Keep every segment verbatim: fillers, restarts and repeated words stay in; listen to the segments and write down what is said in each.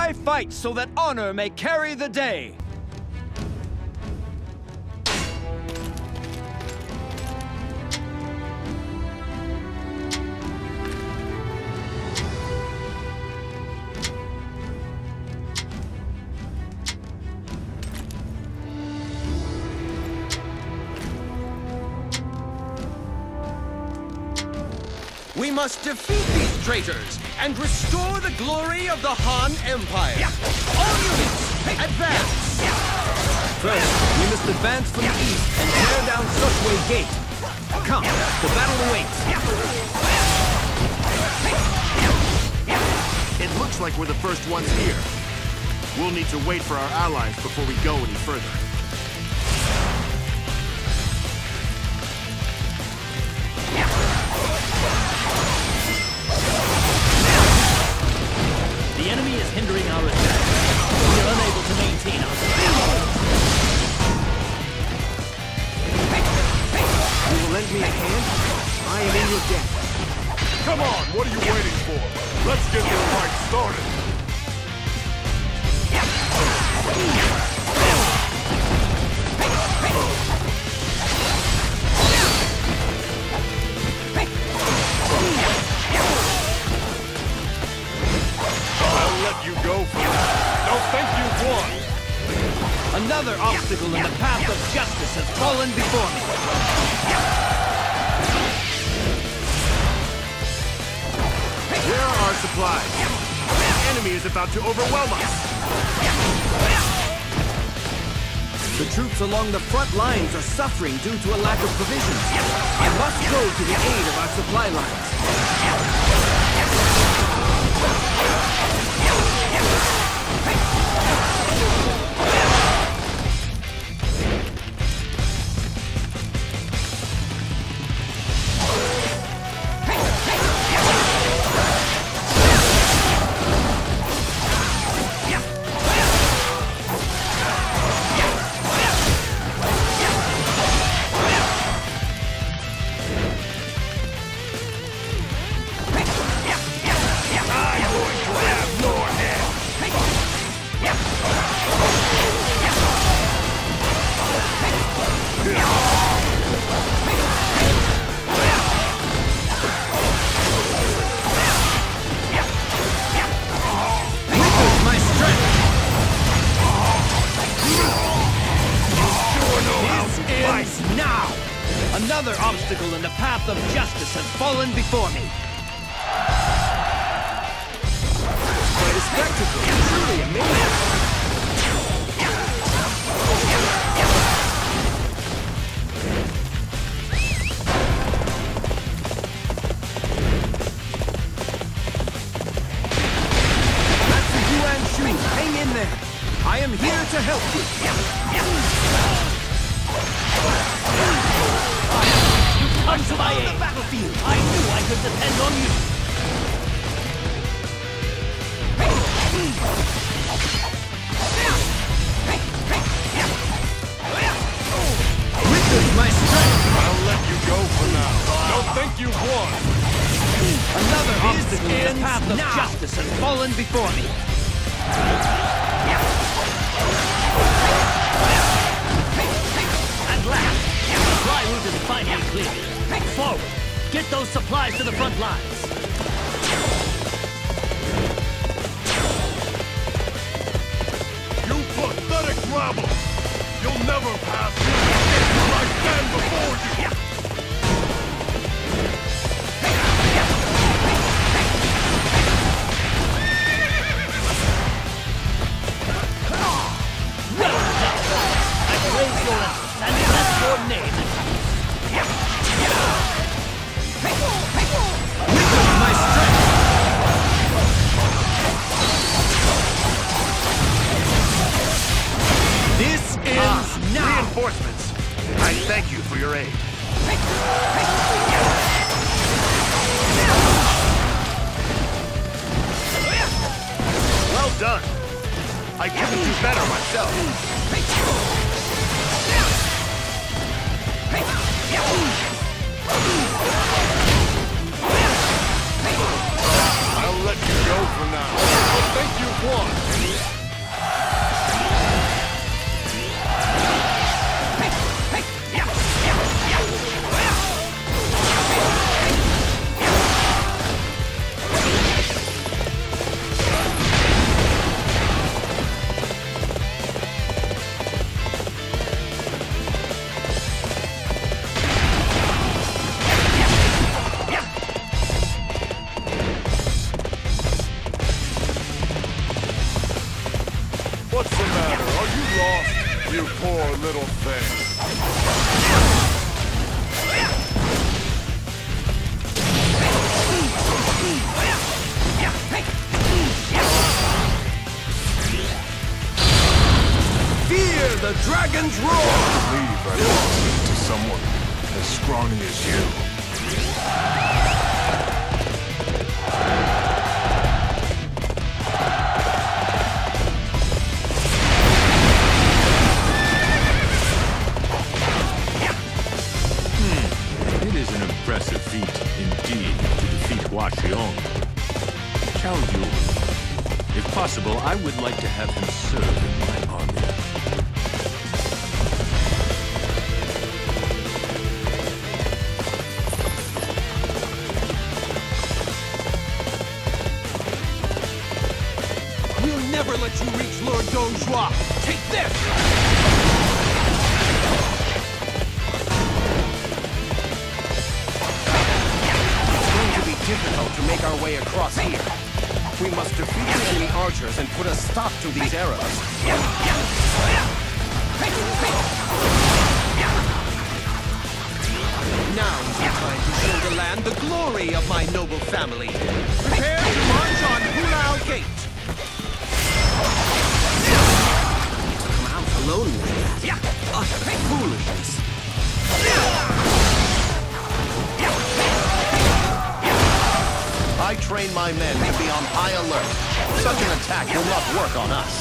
I fight so that honor may carry the day. We must defeat these traitors and restore the glory of the Han Empire. All units, advance! First, we must advance from the east and tear down Suchway Gate. Come, the battle awaits. It looks like we're the first ones here. We'll need to wait for our allies before we go any further. The enemy is hindering our attack. We are unable to maintain our position. You will lend me a hand? I am in your debt. Come on, what are you waiting for? Let's get this fight started. I'll let you go for now. Don't think you've won. Another obstacle in the path of justice has fallen before me. Where are our supplies? The enemy is about to overwhelm us. The troops along the front lines are suffering due to a lack of provisions. I must go to the aid of our supply lines. Another obstacle in the path of justice has fallen before me. Quite a spectacle. Truly amazing. Master Yuan Shu, hang in there. I am here to help you. Come to my aid! Battlefield. I knew I could depend on you! Witness my strength! I'll let you go for now. Don't think you've won. Another obstacle in the path of justice has fallen before me. At last, the supply route is finally clear. Forward! Get those supplies to the front lines! You pathetic rabble! You'll never pass me until I stand before you! Well done! I praise your efforts and bless your name! My strength! This ends Ah, now! reinforcements. I thank you for your aid. Well done. I couldn't do better myself. I'll let you go for now. Don't think you've won. You poor little thing. Fear the dragon's roar! I believe I belong to someone as scrawny as you. Impressive feat, indeed, to defeat Hua Xiong. Qiao Yun. If possible, I would like to have him serve in my army. We'll never let you reach Lord Dongzhuo! Take this! Difficult to make our way across here. We must defeat the enemy archers and put a stop to these arrows. Now is the time to show the land the glory of my noble family. Prepare to march on Hulao Gate. Come out alone with that. Utter foolishness. I train my men to be on high alert. Such an attack will not work on us.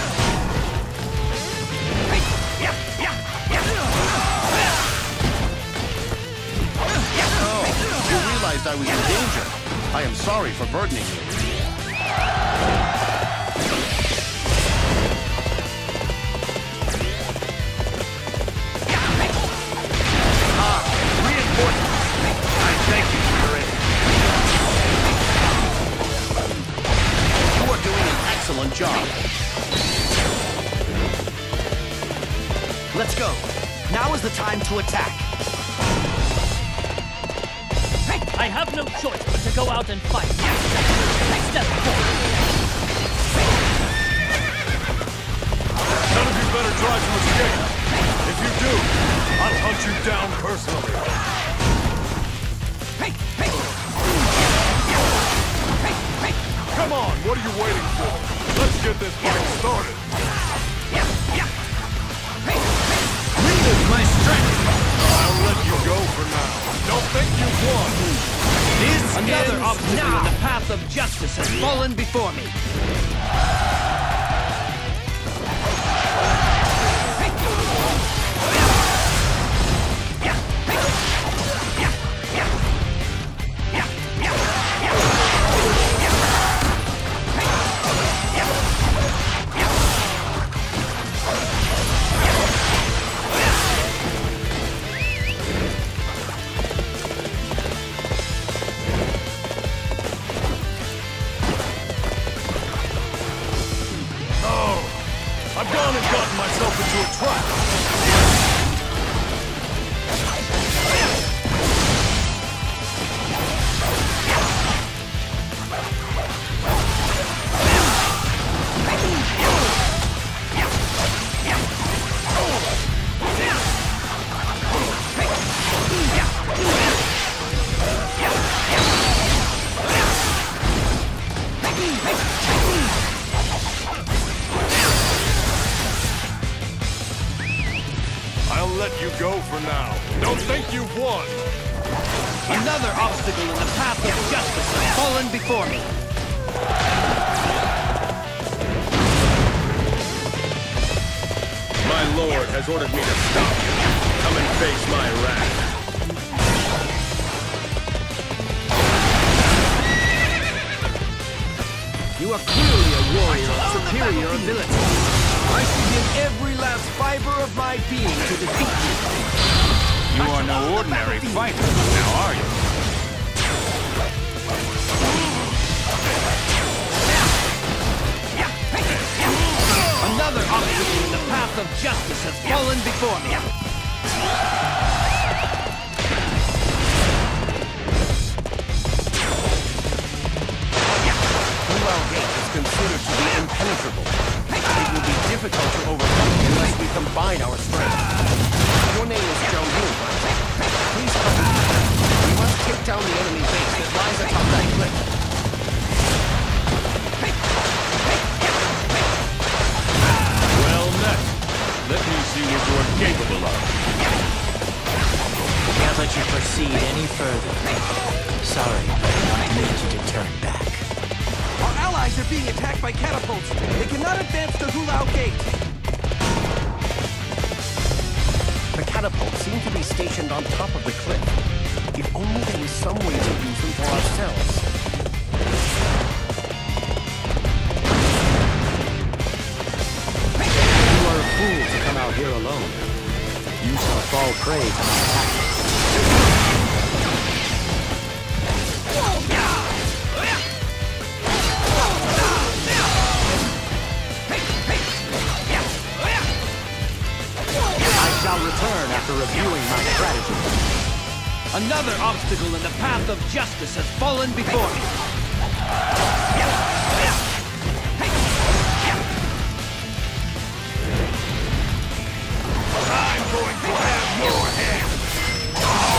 Oh, you realized I was in danger. I am sorry for burdening you. Ah, reinforcements. I thank you for your aid. Doing an excellent job. Let's go. Now is the time to attack. I have no choice but to go out and fight. Step forward. None of you better try to escape. If you do, I'll hunt you down personally. Hey, hey. Come on, what are you waiting for? Let's get this fight started. Read my strength! I'll let you go for now. Don't think you've won. This Another ends obstacle now. in the path of justice has fallen before me. I've gone and gotten myself into a trap. I'll let you go for now. Don't think you've won. Another obstacle in the path of justice has fallen before me. My lord has ordered me to stop you. Come and face my wrath. You are clearly a warrior of superior ability. I should give every last fiber of my being to defeat you. You are no ordinary fighter, now are you? Another obstacle in the path of justice has fallen before me. Hulao Gate is considered to be impenetrable. It will be difficult to overcome unless we combine our strength. Your name is Zhou Yun, right? Please come with me. We must take down the enemy base that lies atop that cliff. Well met. Let me see what you're capable of. Can't let you proceed any further. Sorry, but I need you to turn back. Our allies are being attacked by catapults. They cannot advance to Hulao Gate. The catapults seem to be stationed on top of the cliff. If only there was some way to use them for ourselves. You are a fool to come out here alone. You shall fall prey to my tactics. I shall return after reviewing my strategy. Another obstacle in the path of justice has fallen before me. I'm going to have your head!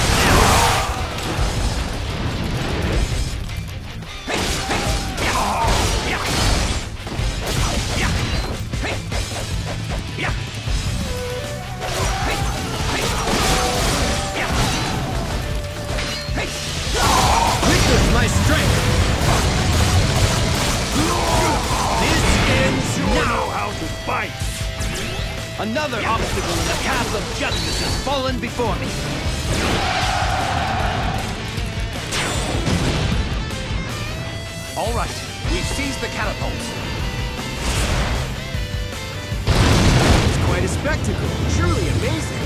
Witness my strength! This ends You know now! how to fight! Another obstacle in the path of justice has fallen before me. All right, we've seized the catapults. It's quite a spectacle. Truly amazing.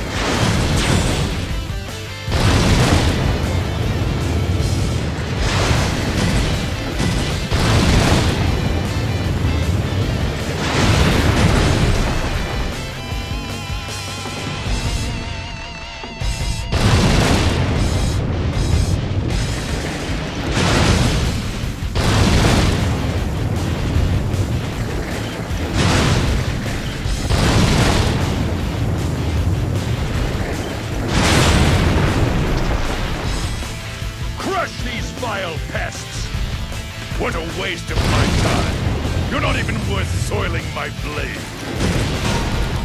Crush these vile pests! What a waste of my time! You're not even worth soiling my blade!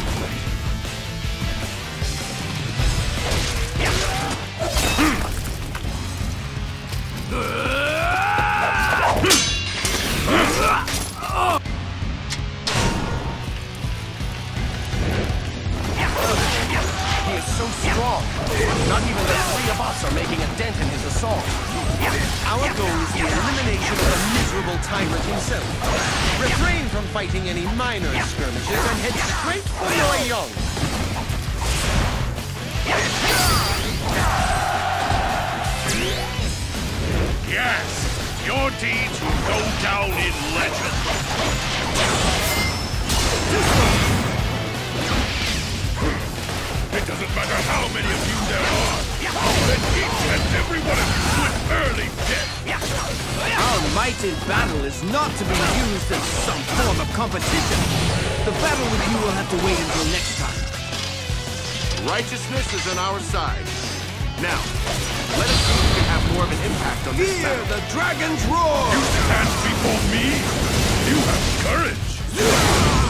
He is so strong. Not even the three of us are making a dent in his assault. Our goal is the elimination of the miserable tyrant himself. Refrain from fighting any minor skirmishes and head straight for Loi Yong. Yes! Your deeds will go down in legend! It doesn't matter how many of you there are! I'll let each and every one of you to an early death! Our might in battle is not to be used as some form of competition. The battle with you will have to wait until next time. Righteousness is on our side. Now, let us see if we can have more of an impact on this Hear battle. the dragon's roar! You stand before me? You have courage!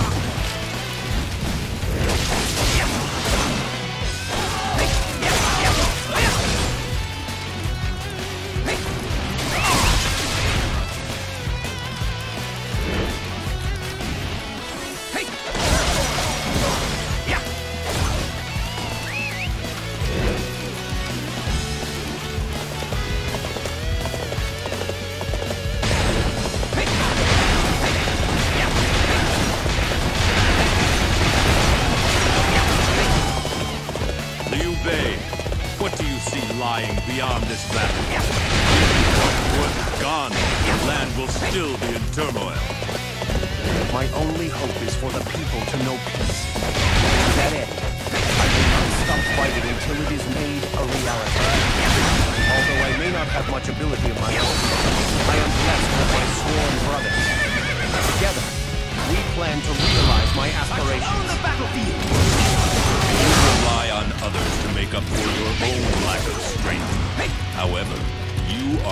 lying beyond this battle. Once gone, the land will still be in turmoil. My only hope is for the people to know peace. To that end, I will not stop fighting until it is made a reality. Although I may not have much ability of my own, I am blessed with my sworn brothers. Together, we plan to realize my aspirations. On the battlefield!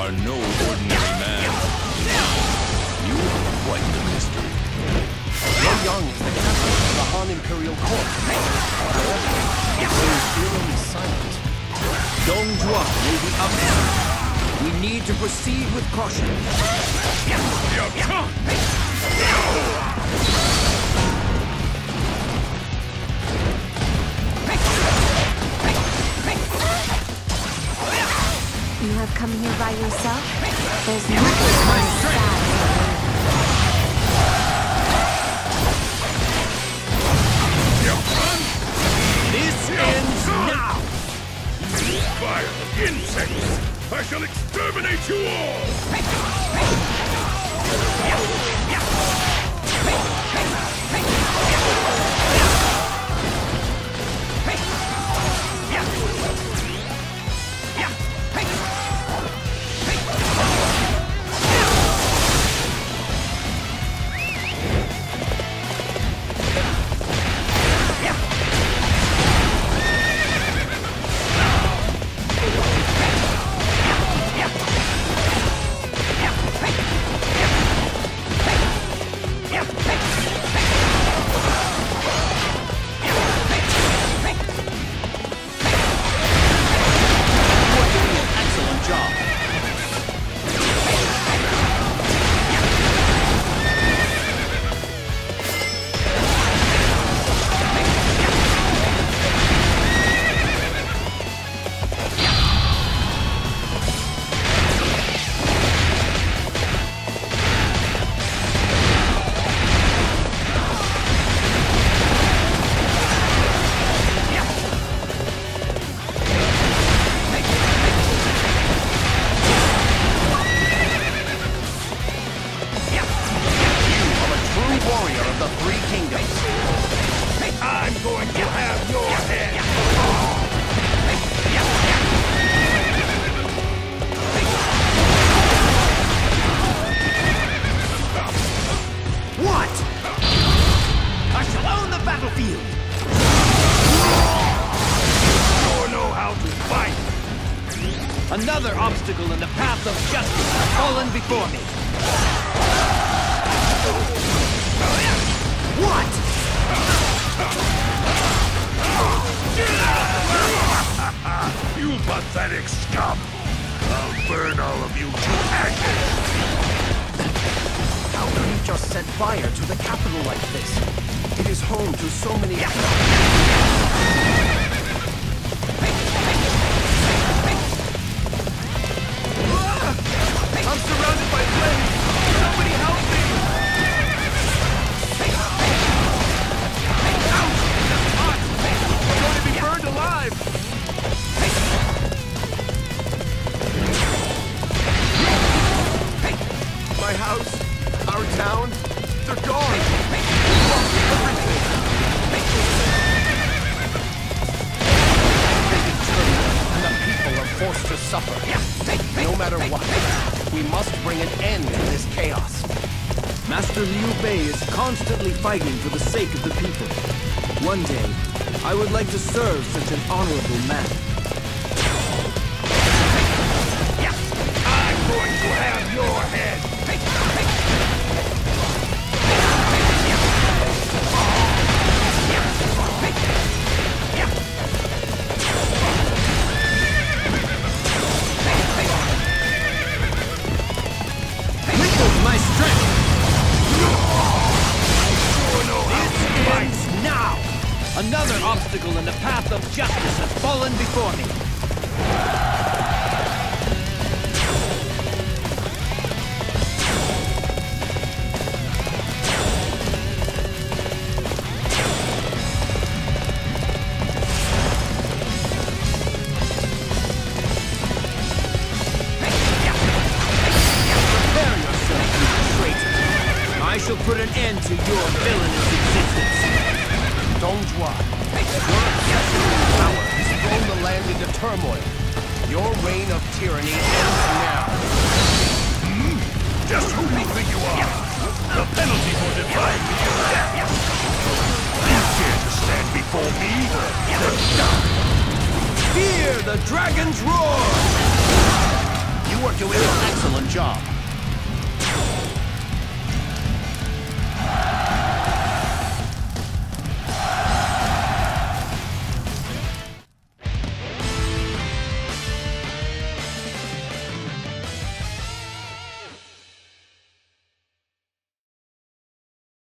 are no ordinary man. You are quite the mystery. Liu Yang is the captain of the Han Imperial Court. However, he seems eerily silent. Dong Zhuo may be up soon. We need to proceed with caution. You have come here by yourself? There's nothing more sad. This ends now! Vile insects! I shall exterminate you all! Another obstacle in the path of justice has fallen before me. What? You pathetic scum! I'll burn all of you to ashes! How could you just set fire to the capital like this? It is home to so many... I'm surrounded by flames! Somebody help me! Ouch! That's hot! I'm going to be burned alive! My house, our town, they're gone! We lost everything! And the people are forced to suffer. No matter what, we must bring an end to this chaos. Master Liu Bei is constantly fighting for the sake of the people. One day, I would like to serve such an honorable man. I'm going to have your head! My strength! This ends now! Another obstacle in the path of justice has fallen before me. I shall put an end to your villainous existence. Dong Zhuo, your obsession with power has thrown the land into turmoil. Your reign of tyranny ends now. Hmm? Just who do you think you are? The penalty for defying me is death! You dare to stand before me? Then die! Fear the dragon's roar! You You are doing an excellent job.